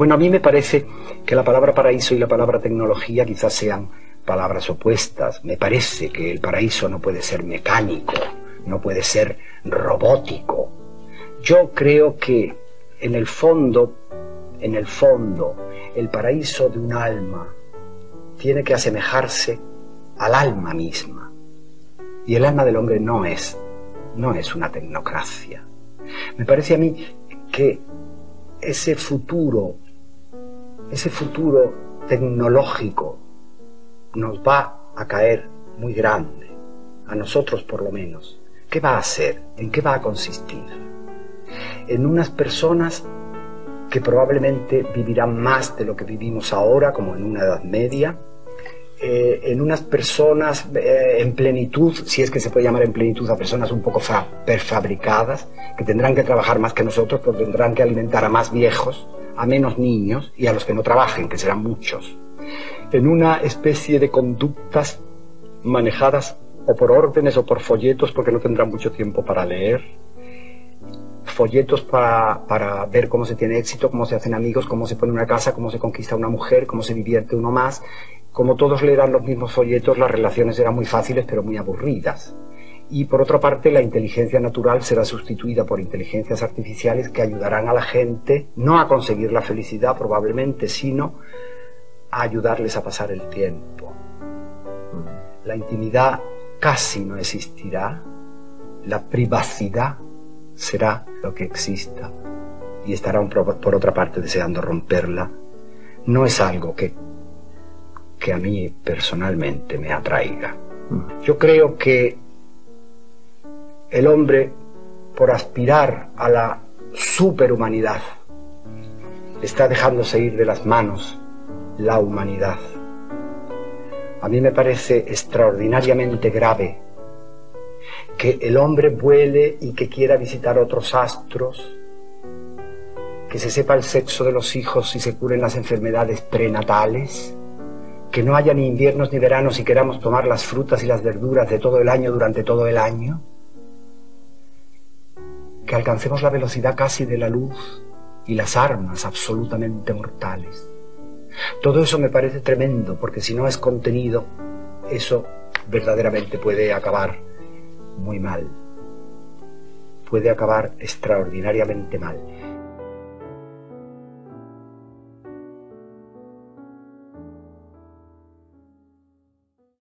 Bueno, a mí me parece que la palabra paraíso y la palabra tecnología quizás sean palabras opuestas. Me parece que el paraíso no puede ser mecánico, no puede ser robótico. Yo creo que en el fondo, el paraíso de un alma tiene que asemejarse al alma misma. Y el alma del hombre no es una tecnocracia. Me parece a mí que ese futuro tecnológico nos va a caer muy grande, a nosotros por lo menos. ¿Qué va a hacer? ¿En qué va a consistir? En unas personas que probablemente vivirán más de lo que vivimos ahora, como en una Edad Media, en unas personas en plenitud, si es que se puede llamar en plenitud a personas un poco prefabricadas, que tendrán que trabajar más que nosotros, porque tendrán que alimentar a más viejos, a menos niños y a los que no trabajen, que serán muchos. En una especie de conductas manejadas o por órdenes o por folletos, porque no tendrán mucho tiempo para leer. Folletos para ver cómo se tiene éxito, cómo se hacen amigos, cómo se pone una casa, cómo se conquista una mujer, cómo se divierte uno más. Como todos leerán los mismos folletos, las relaciones serán muy fáciles pero muy aburridas. Y por otra parte, la inteligencia natural será sustituida por inteligencias artificiales que ayudarán a la gente no a conseguir la felicidad probablemente, sino a ayudarles a pasar el tiempo. La intimidad casi no existirá, la privacidad será lo que exista y estarán por otra parte deseando romperla. No es algo que a mí personalmente me atraiga. Yo creo que el hombre, por aspirar a la superhumanidad, está dejándose ir de las manos la humanidad. A mí me parece extraordinariamente grave que el hombre vuele y que quiera visitar otros astros, que se sepa el sexo de los hijos y se curen las enfermedades prenatales, que no haya ni inviernos ni veranos y queramos tomar las frutas y las verduras de todo el año durante todo el año, que alcancemos la velocidad casi de la luz y las armas absolutamente mortales. Todo eso me parece tremendo, porque si no es contenido, eso verdaderamente puede acabar muy mal, puede acabar extraordinariamente mal.